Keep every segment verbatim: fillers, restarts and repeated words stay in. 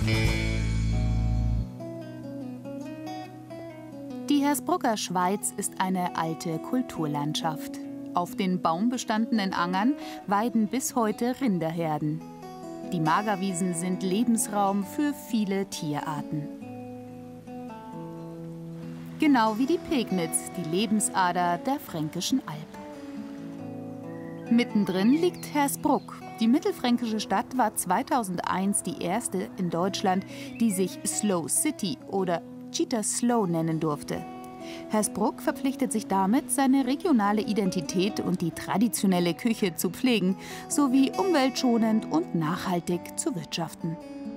Die Hersbrucker Schweiz ist eine alte Kulturlandschaft. Auf den baumbestandenen Angern weiden bis heute Rinderherden. Die Magerwiesen sind Lebensraum für viele Tierarten. Genau wie die Pegnitz, die Lebensader der Fränkischen Alb. Mittendrin liegt Hersbruck. Die mittelfränkische Stadt war zweitausendeins die erste in Deutschland, die sich Slow City oder Cheetah Slow nennen durfte. Hersbruck verpflichtet sich damit, seine regionale Identität und die traditionelle Küche zu pflegen, sowie umweltschonend und nachhaltig zu wirtschaften.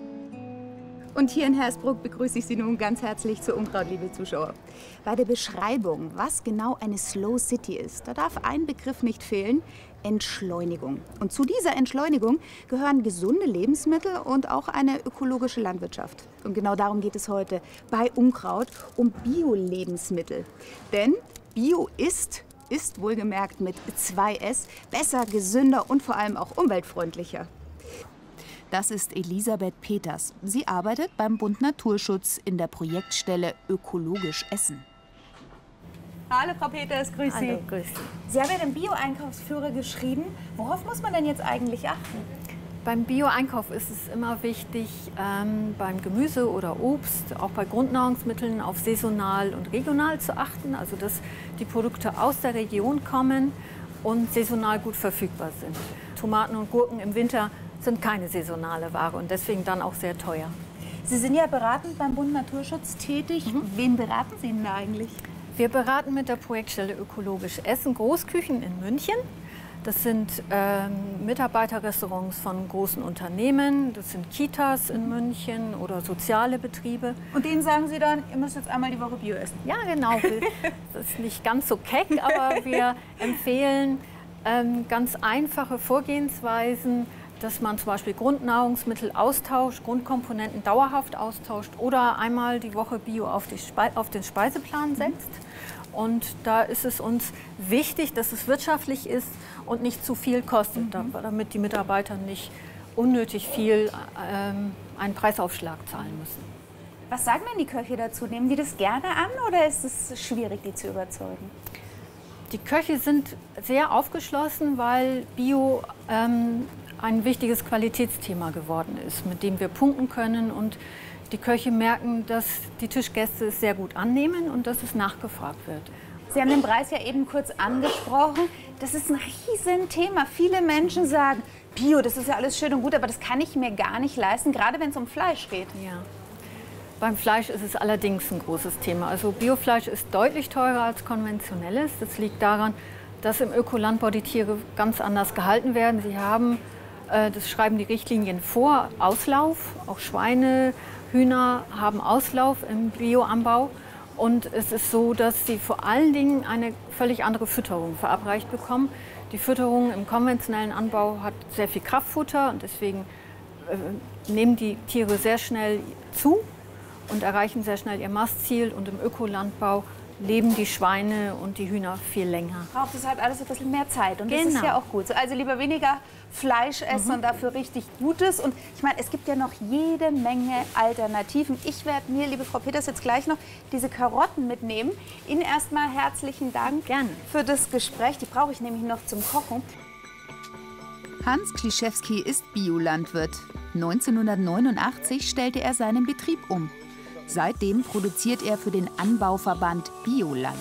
Und hier in Hersbruck begrüße ich Sie nun ganz herzlich zur Unkraut, liebe Zuschauer. Bei der Beschreibung, was genau eine Slow City ist, da darf ein Begriff nicht fehlen: Entschleunigung. Und zu dieser Entschleunigung gehören gesunde Lebensmittel und auch eine ökologische Landwirtschaft. Und genau darum geht es heute bei Unkraut, um Bio-Lebensmittel. Denn Bio ist, ist wohlgemerkt mit zwei S, besser, gesünder und vor allem auch umweltfreundlicher. Das ist Elisabeth Peters. Sie arbeitet beim Bund Naturschutz in der Projektstelle Ökologisch Essen. Hallo Frau Peters, grüß Sie. Hallo, grüß Sie. Sie haben ja den Bio-Einkaufsführer geschrieben. Worauf muss man denn jetzt eigentlich achten? Beim Bio-Einkauf ist es immer wichtig, ähm, beim Gemüse oder Obst, auch bei Grundnahrungsmitteln auf saisonal und regional zu achten. Also dass die Produkte aus der Region kommen und saisonal gut verfügbar sind. Tomaten und Gurken im Winter sind keine saisonale Ware und deswegen dann auch sehr teuer. Sie sind ja beratend beim Bund Naturschutz tätig. Mhm. Wen beraten Sie denn da eigentlich? Wir beraten mit der Projektstelle Ökologisch Essen Großküchen in München. Das sind ähm, Mitarbeiterrestaurants von großen Unternehmen, das sind Kitas in München oder soziale Betriebe. Und denen sagen Sie dann, ihr müsst jetzt einmal die Woche Bio essen? Ja, genau. Das ist nicht ganz so keck, aber wir empfehlen ähm, ganz einfache Vorgehensweisen, dass man zum Beispiel Grundnahrungsmittel austauscht, Grundkomponenten dauerhaft austauscht oder einmal die Woche Bio auf, die Spe auf den Speiseplan setzt. Und da ist es uns wichtig, dass es wirtschaftlich ist und nicht zu viel kostet, mhm. damit die Mitarbeiter nicht unnötig viel ähm, einen Preisaufschlag zahlen müssen. Was sagen denn die Köche dazu? Nehmen die das gerne an oder ist es schwierig, die zu überzeugen? Die Köche sind sehr aufgeschlossen, weil Bio ähm, ein wichtiges Qualitätsthema geworden ist, mit dem wir punkten können. Und die Köche merken, dass die Tischgäste es sehr gut annehmen und dass es nachgefragt wird. Sie haben den Preis ja eben kurz angesprochen. Das ist ein Riesenthema. Viele Menschen sagen, Bio, das ist ja alles schön und gut, aber das kann ich mir gar nicht leisten, gerade wenn es um Fleisch geht. Ja. Beim Fleisch ist es allerdings ein großes Thema. Also Biofleisch ist deutlich teurer als konventionelles. Das liegt daran, dass im Ökolandbau die Tiere ganz anders gehalten werden. Sie haben, äh, das schreiben die Richtlinien vor, Auslauf. Auch Schweine, Hühner haben Auslauf im Bioanbau. Und es ist so, dass sie vor allen Dingen eine völlig andere Fütterung verabreicht bekommen. Die Fütterung im konventionellen Anbau hat sehr viel Kraftfutter und deswegen äh, nehmen die Tiere sehr schnell zu und erreichen sehr schnell ihr Mastziel. Und im Ökolandbau leben die Schweine und die Hühner viel länger. Braucht es halt alles ein bisschen mehr Zeit und genau. Das ist ja auch gut. Also lieber weniger Fleisch essen mhm. und dafür richtig Gutes. Und ich meine, es gibt ja noch jede Menge Alternativen. Ich werde mir, liebe Frau Peters, jetzt gleich noch diese Karotten mitnehmen. Ihnen erstmal herzlichen Dank Gerne. für das Gespräch. Die brauche ich nämlich noch zum Kochen. Hans Klischewski ist Biolandwirt. neunzehnhundertneunundachtzig stellte er seinen Betrieb um. Seitdem produziert er für den Anbauverband Bioland.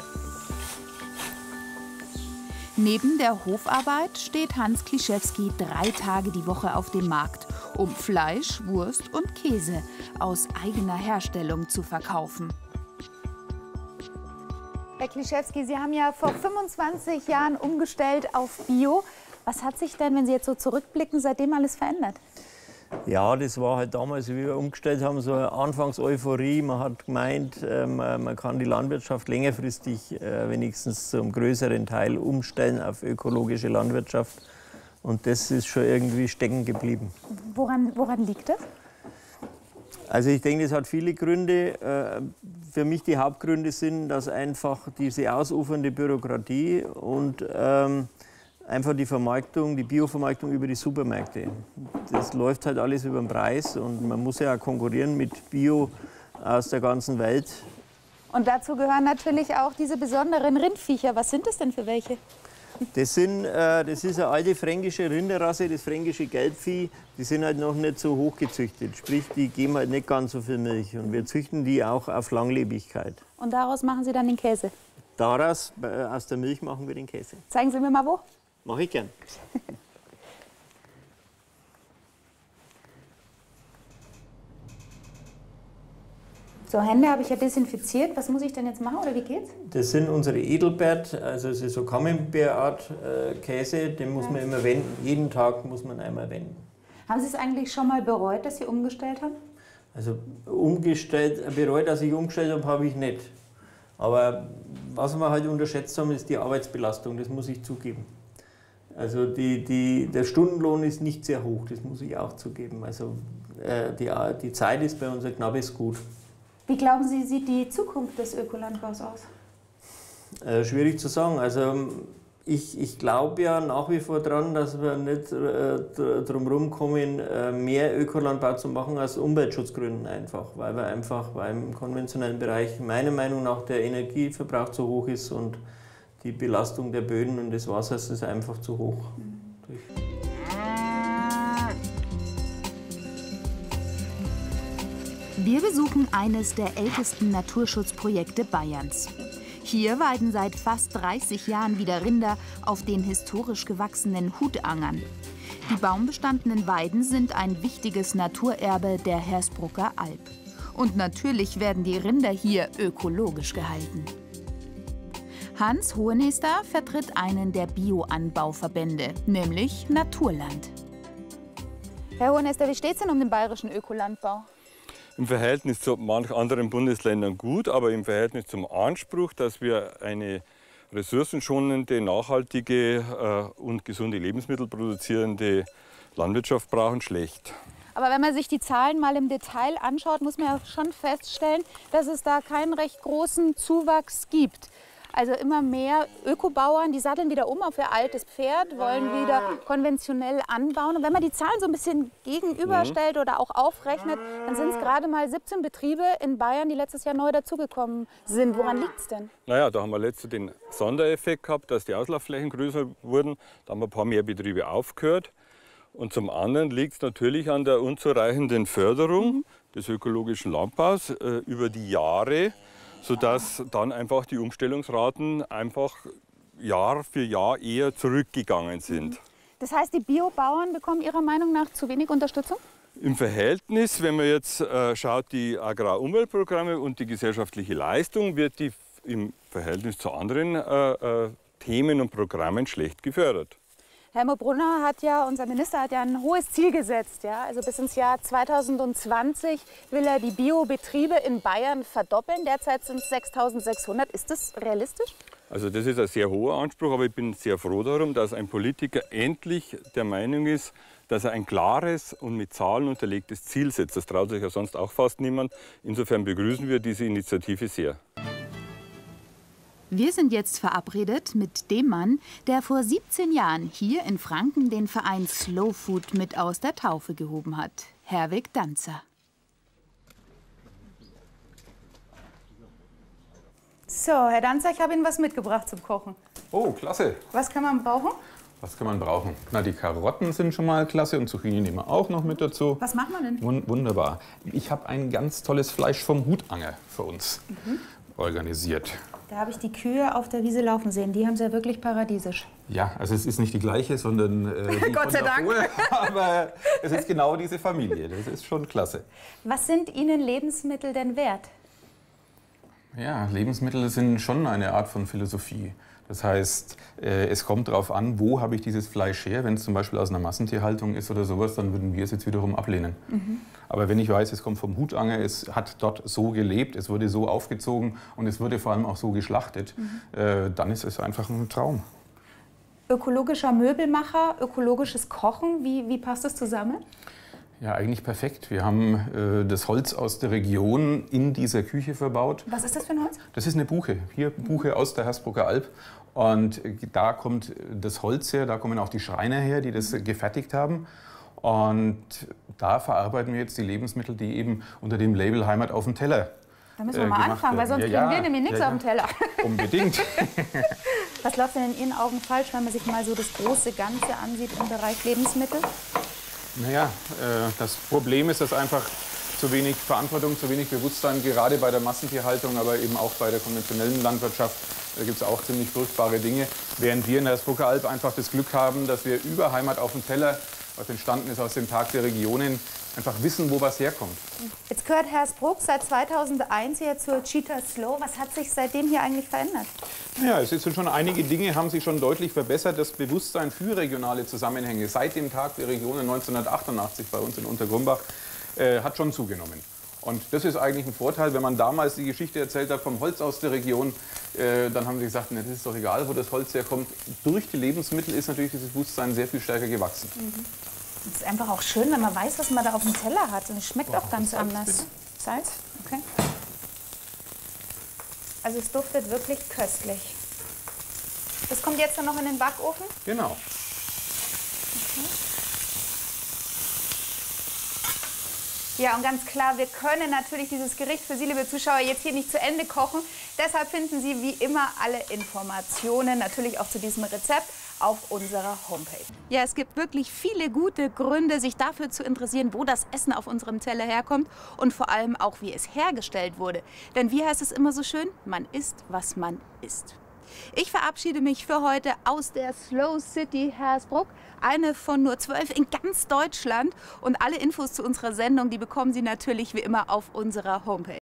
Neben der Hofarbeit steht Hans Klischewski drei Tage die Woche auf dem Markt, um Fleisch, Wurst und Käse aus eigener Herstellung zu verkaufen. Herr Klischewski, Sie haben ja vor fünfundzwanzig Jahren umgestellt auf Bio. Was hat sich denn, wenn Sie jetzt so zurückblicken, seitdem alles verändert? Ja, das war halt damals, wie wir umgestellt haben, so eine Anfangs-Euphorie. Man hat gemeint, äh, man, man kann die Landwirtschaft längerfristig äh, wenigstens zum größeren Teil umstellen auf ökologische Landwirtschaft. Und das ist schon irgendwie stecken geblieben. Woran, woran liegt das? Also ich denke, das hat viele Gründe. Äh, für mich die Hauptgründe sind, dass einfach diese ausufernde Bürokratie und ähm, einfach die Vermarktung, die Biovermarktung über die Supermärkte. Das läuft halt alles über den Preis und man muss ja auch konkurrieren mit Bio aus der ganzen Welt. Und dazu gehören natürlich auch diese besonderen Rindviecher. Was sind das denn für welche? Das, sind, äh, das ist eine alte fränkische Rinderrasse, das fränkische Gelbvieh. Die sind halt noch nicht so hoch gezüchtet, sprich, die geben halt nicht ganz so viel Milch. Und wir züchten die auch auf Langlebigkeit. Und daraus machen Sie dann den Käse? Daraus, äh, aus der Milch machen wir den Käse. Zeigen Sie mir mal wo. Mache ich gern. So, Hände habe ich ja desinfiziert. Was muss ich denn jetzt machen oder wie geht's? Das sind unsere Edelbert, also es ist so Camembert-Art äh, Käse, den muss man immer wenden. Jeden Tag muss man einmal wenden. Haben Sie es eigentlich schon mal bereut, dass Sie umgestellt haben? Also umgestellt, bereut, dass ich umgestellt habe, habe ich nicht. Aber was wir halt unterschätzt haben, ist die Arbeitsbelastung, das muss ich zugeben. Also die, die, der Stundenlohn ist nicht sehr hoch, das muss ich auch zugeben. Also äh, die, die Zeit ist bei uns ein knappes Gut. Wie glauben Sie, sieht die Zukunft des Ökolandbaus aus? Äh, schwierig zu sagen. Also ich, ich glaube ja nach wie vor daran, dass wir nicht äh, drum herum kommen, äh, mehr Ökolandbau zu machen aus Umweltschutzgründen einfach. Weil wir einfach beim konventionellen Bereich meiner Meinung nach der Energieverbrauch zu hoch ist und die Belastung der Böden und des Wassers ist einfach zu hoch. Mhm. Wir besuchen eines der ältesten Naturschutzprojekte Bayerns. Hier weiden seit fast dreißig Jahren wieder Rinder auf den historisch gewachsenen Hutangern. Die baumbestandenen Weiden sind ein wichtiges Naturerbe der Hersbrucker Alb. Und natürlich werden die Rinder hier ökologisch gehalten. Hans Hohenester vertritt einen der Bioanbauverbände, nämlich Naturland. Herr Hohenester, wie steht es denn um den bayerischen Ökolandbau? Im Verhältnis zu manchen anderen Bundesländern gut, aber im Verhältnis zum Anspruch, dass wir eine ressourcenschonende, nachhaltige äh, und gesunde Lebensmittel produzierende Landwirtschaft brauchen, schlecht. Aber wenn man sich die Zahlen mal im Detail anschaut, muss man ja schon feststellen, dass es da keinen recht großen Zuwachs gibt. Also immer mehr Ökobauern, die satteln wieder um auf ihr altes Pferd, wollen wieder konventionell anbauen. Und wenn man die Zahlen so ein bisschen gegenüberstellt oder auch aufrechnet, dann sind es gerade mal siebzehn Betriebe in Bayern, die letztes Jahr neu dazugekommen sind. Woran liegt es denn? Naja, da haben wir letztes den Sondereffekt gehabt, dass die Auslaufflächen größer wurden. Da haben wir ein paar mehr Betriebe aufgehört. Und zum anderen liegt es natürlich an der unzureichenden Förderung mhm. des ökologischen Landbaus äh, über die Jahre, sodass dann einfach die Umstellungsraten einfach Jahr für Jahr eher zurückgegangen sind. Das heißt, die Biobauern bekommen Ihrer Meinung nach zu wenig Unterstützung? Im Verhältnis, wenn man jetzt äh, schaut, die Agrarumweltprogramme und die gesellschaftliche Leistung, wird die im Verhältnis zu anderen äh, äh, Themen und Programmen schlecht gefördert. Helmut Brunner hat ja, unser Minister hat ja ein hohes Ziel gesetzt. Ja? Also bis ins Jahr zweitausendzwanzig will er die Biobetriebe in Bayern verdoppeln. Derzeit sind es sechstausendsechshundert. Ist das realistisch? Also das ist ein sehr hoher Anspruch, aber ich bin sehr froh darum, dass ein Politiker endlich der Meinung ist, dass er ein klares und mit Zahlen unterlegtes Ziel setzt. Das traut sich ja sonst auch fast niemand. Insofern begrüßen wir diese Initiative sehr. Wir sind jetzt verabredet mit dem Mann, der vor siebzehn Jahren hier in Franken den Verein Slow Food mit aus der Taufe gehoben hat. Herwig Danzer. So, Herr Danzer, ich habe Ihnen was mitgebracht zum Kochen. Oh, klasse. Was kann man brauchen? Was kann man brauchen? Na, die Karotten sind schon mal klasse und Zucchini nehmen wir auch noch mit dazu. Was macht man denn? Wund wunderbar. Ich habe ein ganz tolles Fleisch vom Hutanger für uns mhm. organisiert. Da habe ich die Kühe auf der Wiese laufen sehen. Die haben sie ja wirklich paradiesisch. Ja, also es ist nicht die gleiche, sondern äh, die Gott sei Dank. Davor, aber es ist genau diese Familie. Das ist schon klasse. Was sind Ihnen Lebensmittel denn wert? Ja, Lebensmittel sind schon eine Art von Philosophie. Das heißt, äh, es kommt darauf an, wo habe ich dieses Fleisch her. Wenn es zum Beispiel aus einer Massentierhaltung ist oder sowas, dann würden wir es jetzt wiederum ablehnen. Mhm. Aber wenn ich weiß, es kommt vom Hutanger, es hat dort so gelebt, es wurde so aufgezogen und es wurde vor allem auch so geschlachtet, mhm. äh, dann ist es einfach ein Traum. Ökologischer Möbelmacher, ökologisches Kochen, wie, wie passt das zusammen? Ja, eigentlich perfekt. Wir haben äh, das Holz aus der Region in dieser Küche verbaut. Was ist das für ein Holz? Das ist eine Buche. Hier Buche aus der Hersbrucker Alb. Und da kommt das Holz her, da kommen auch die Schreiner her, die das gefertigt haben. Und da verarbeiten wir jetzt die Lebensmittel, die eben unter dem Label Heimat auf dem Teller Da müssen wir mal anfangen, weil sonst ja, kriegen wir nämlich nichts ja, auf dem Teller. Unbedingt. Was läuft denn in Ihren Augen falsch, wenn man sich mal so das große Ganze ansieht im Bereich Lebensmittel? Naja, äh, das Problem ist, dass einfach zu wenig Verantwortung, zu wenig Bewusstsein, gerade bei der Massentierhaltung, aber eben auch bei der konventionellen Landwirtschaft, da gibt es auch ziemlich furchtbare Dinge. Während wir in der Hersbrucker Alb einfach das Glück haben, dass wir über Heimat auf dem Teller, was entstanden ist aus dem Tag der Regionen, einfach wissen, wo was herkommt. Jetzt gehört Hersbruck seit zweitausendeins hier zur Cheetah Slow. Was hat sich seitdem hier eigentlich verändert? Ja, es sind schon einige Dinge, haben sich schon deutlich verbessert. Das Bewusstsein für regionale Zusammenhänge seit dem Tag der Regionen neunzehnhundertachtundachtzig bei uns in Untergrumbach äh, hat schon zugenommen. Und das ist eigentlich ein Vorteil, wenn man damals die Geschichte erzählt hat vom Holz aus der Region, äh, dann haben sie gesagt, ne, das ist doch egal, wo das Holz herkommt. Durch die Lebensmittel ist natürlich dieses Bewusstsein sehr viel stärker gewachsen. Mhm. Es ist einfach auch schön, wenn man weiß, was man da auf dem Teller hat. Und es schmeckt auch ganz anders. Salz? Okay. Also es duftet wirklich köstlich. Das kommt jetzt dann noch in den Backofen? Genau. Okay. Ja, und ganz klar, wir können natürlich dieses Gericht für Sie, liebe Zuschauer, jetzt hier nicht zu Ende kochen. Deshalb finden Sie wie immer alle Informationen, natürlich auch zu diesem Rezept, auf unserer Homepage. Ja, es gibt wirklich viele gute Gründe, sich dafür zu interessieren, wo das Essen auf unserem Teller herkommt und vor allem auch, wie es hergestellt wurde. Denn wie heißt es immer so schön? Man isst, was man isst. Ich verabschiede mich für heute aus der Slow City Hersbruck, eine von nur zwölf in ganz Deutschland. Und alle Infos zu unserer Sendung, die bekommen Sie natürlich wie immer auf unserer Homepage.